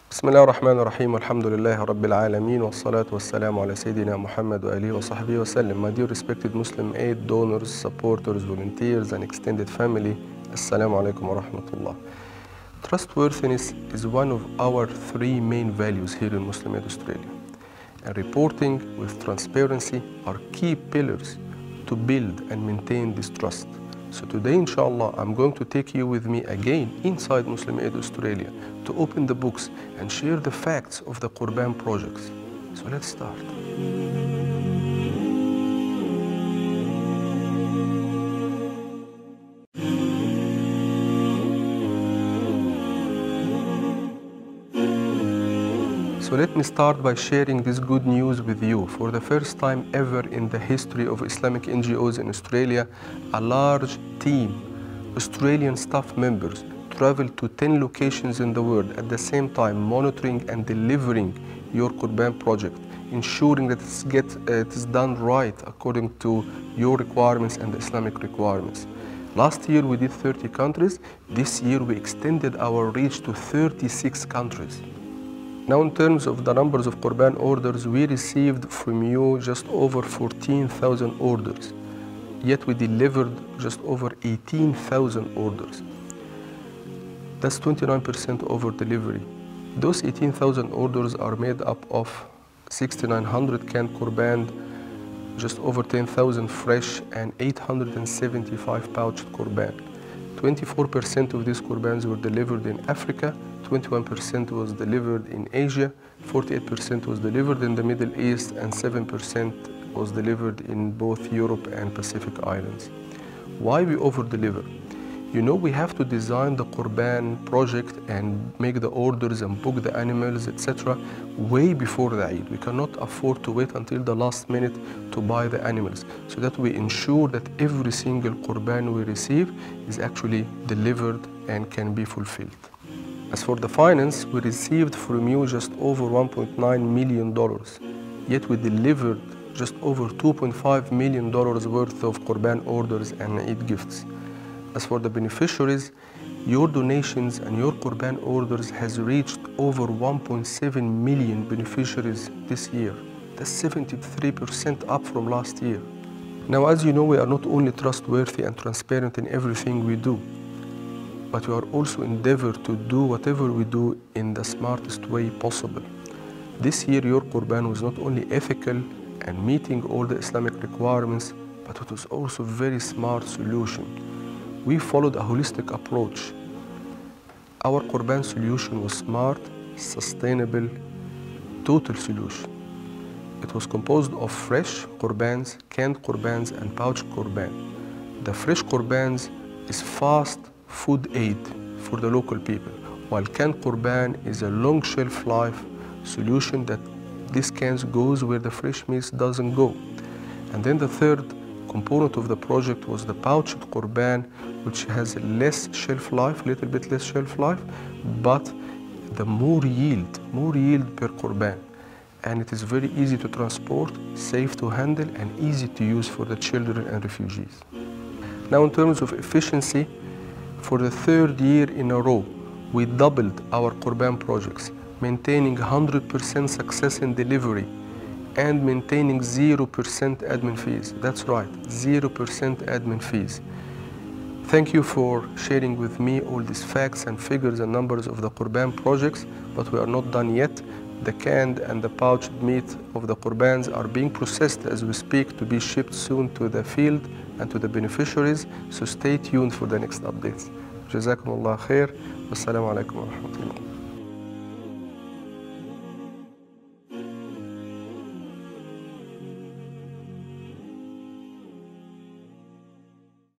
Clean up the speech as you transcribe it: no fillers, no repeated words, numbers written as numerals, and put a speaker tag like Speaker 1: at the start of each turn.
Speaker 1: بسم الله الرحمن الرحيم والحمد لله رب العالمين والصلاة والسلام على سيدنا محمد وآله وصحبه وسلم. My dear respected Muslim aid donors, supporters, volunteers and extended family, Assalamu alaikum wa rahmatullah. Trustworthiness is one of our three main values here in Muslim Aid Australia. And reporting with transparency are key pillars to build and maintain this trust. So today, inshallah, I'm going to take you with me again inside Muslim Aid Australia to open the books and share the facts of the Qurban projects. So let's start. So let me start by sharing this good news with you. For the first time ever in the history of Islamic NGOs in Australia, a large team, Australian staff members, traveled to 10 locations in the world at the same time, monitoring and delivering your Qurban project, ensuring that it is done right according to your requirements and the Islamic requirements. Last year we did 30 countries. This year we extended our reach to 36 countries. Now, in terms of the numbers of Qurban orders, we received from you just over 14,000 orders, yet we delivered just over 18,000 orders. That's 29% over delivery. Those 18,000 orders are made up of 6,900 canned Qurban, just over 10,000 fresh, and 875 pouched Qurban. 24% of these Qurbans were delivered in Africa, 21% was delivered in Asia, 48% was delivered in the Middle East, and 7% was delivered in both Europe and Pacific Islands. Why we over-deliver? You know, we have to design the Qurban project and make the orders and book the animals, etc. way before the Eid. We cannot afford to wait until the last minute to buy the animals, so that we ensure that every single Qurban we receive is actually delivered and can be fulfilled. As for the finance, we received from you just over $1.9 million, yet we delivered just over $2.5 million worth of Qurban orders and Eid gifts. As for the beneficiaries, your donations and your Qurban orders has reached over 1.7 million beneficiaries this year. That's 73% up from last year. Now, as you know, we are not only trustworthy and transparent in everything we do, but we are also endeavor to do whatever we do in the smartest way possible. This year, your Qurban was not only ethical and meeting all the Islamic requirements, but it was also a very smart solution. We followed a holistic approach. Our Qurban solution was smart, sustainable, total solution. It was composed of fresh Qurbans, canned Qurbans, and pouched Qurban. The fresh Qurbans is fast food aid for the local people, while canned Qurban is a long shelf life solution that these cans goes where the fresh meat doesn't go. And then the third component of the project was the pouched Qurban, which has less shelf life, little bit less shelf life, but the more yield per Qurban. And it is very easy to transport, safe to handle, and easy to use for the children and refugees. Now, in terms of efficiency, for the third year in a row, we doubled our Qurban projects, maintaining 100% success in delivery and maintaining 0% admin fees. That's right, 0% admin fees. Thank you for sharing with me all these facts and figures and numbers of the Qurban projects, but we are not done yet. The canned and the pouched meat of the Qurbans are being processed as we speak to be shipped soon to the field and to the beneficiaries, so stay tuned for the next updates. Jazakumullah khair. Wassalamu alaikum wa rahmatullah.